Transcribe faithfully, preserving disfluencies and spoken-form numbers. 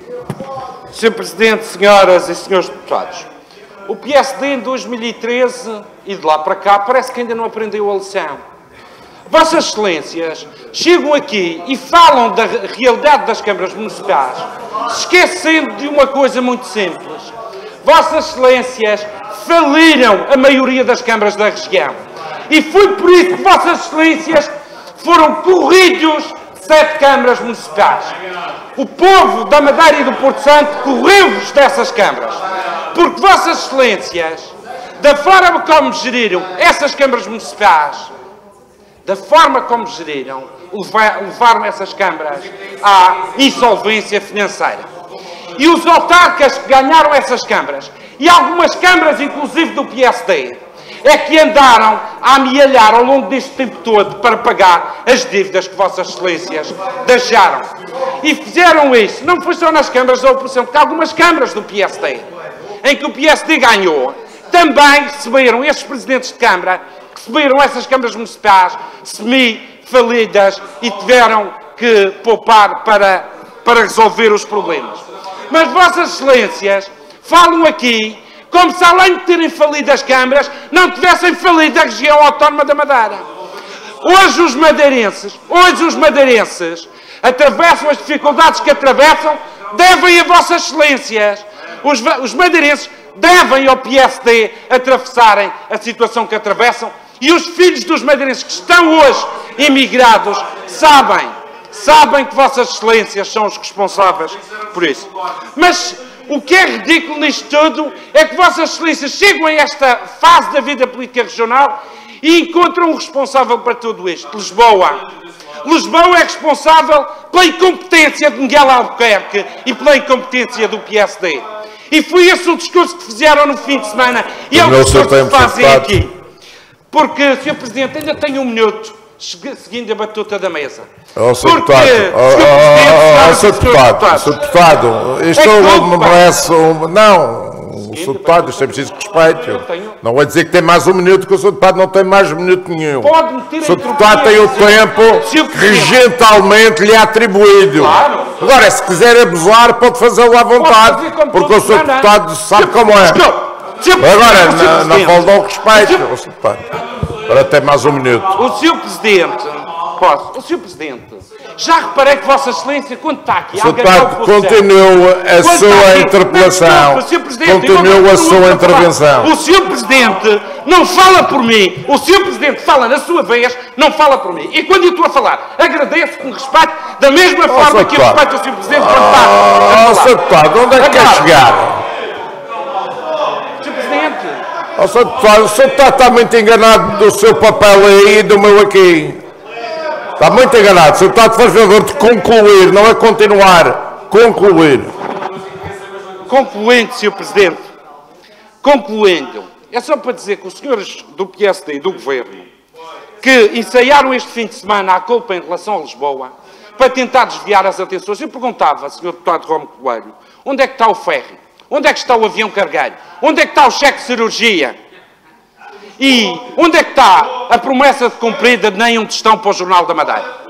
senhor Presidente, senhoras e senhores deputados, o P S D em dois mil e treze e de lá para cá parece que ainda não aprendeu a lição. Vossas Excelências chegam aqui e falam da realidade das câmaras municipais, esquecendo de uma coisa muito simples. Vossas Excelências faliram a maioria das câmaras da região. E foi por isso que Vossas Excelências foram corridos de sete câmaras municipais. O povo da Madeira e do Porto Santo correu-vos dessas câmaras. Porque Vossas Excelências, da forma como geriram essas câmaras municipais, da forma como geriram, levaram essas câmaras à insolvência financeira. E os autarcas que ganharam essas câmaras, e algumas câmaras, inclusive do P S D, é que andaram a amealhar ao longo deste tempo todo para pagar as dívidas que Vossas Excelências deixaram. E fizeram isso, não foi só nas câmaras da oposição, porque algumas câmaras do P S D, em que o P S D ganhou, também receberam, esses presidentes de Câmara, receberam essas câmaras municipais semi-falidas e tiveram que poupar para, para resolver os problemas. Mas Vossas Excelências falam aqui como se, além de terem falido as câmaras, não tivessem falido a região autónoma da Madeira. Hoje os madeirenses, hoje os madeirenses atravessam as dificuldades que atravessam, devem a Vossas Excelências. Os, os madeirenses devem ao P S D atravessarem a situação que atravessam e os filhos dos madeirenses que estão hoje emigrados sabem, sabem que Vossas Excelências são os responsáveis por isso. Mas o que é ridículo nisto tudo é que Vossas Excelências chegam a esta fase da vida política regional e encontram um responsável para tudo isto, Lisboa. Lisboa é responsável pela incompetência de Miguel Albuquerque e pela incompetência do P S D. E foi esse o discurso que fizeram no fim de semana e é o discurso que fazem aqui. Porque, senhor Presidente, ainda tenho um minuto, seguindo a batuta da mesa. Oh, senhor Deputado, oh, senhor Deputado, senhor Deputado, isto me merece um... Não, o senhor Deputado, isto é preciso respeito. Não vou dizer que tem mais um minuto, que o senhor Deputado não tem mais um minuto nenhum. O senhor Deputado tem o tempo que regentalmente lhe é atribuído. Agora, se quiser abusar, pode fazê-lo à vontade, porque o senhor Deputado sabe como é. Agora, não falta o respeito, o senhor Deputado. Agora tem mais um minuto. O senhor Presidente, posso? O senhor Presidente, já reparei que Vossa Excelência, quando está aqui... O senhor Deputado, continua a sua interpelação. Continua a sua intervenção. O senhor Presidente não fala por mim. O senhor Presidente fala na sua vez, não fala por mim. E quando eu estou a falar, agradeço com respeito, da mesma forma que eu respeito o senhor Presidente quando está a falar. senhor Deputado, onde é que quer chegar? Oh, senhor Deputado, o senhor está, está muito enganado do seu papel aí e do meu aqui. Está muito enganado. O senhor Deputado faz favor de concluir, não é continuar. Concluir. Concluindo, senhor Presidente. Concluindo. É só para dizer que os senhores do P S D e do Governo, que ensaiaram este fim de semana a culpa em relação a Lisboa, para tentar desviar as atenções. Eu perguntava, senhor Deputado Rómulo Coelho, onde é que está o ferry? Onde é que está o avião cargueiro? Onde é que está o cheque de cirurgia? E onde é que está a promessa de cumprida de nenhum tostão para o Jornal da Madeira?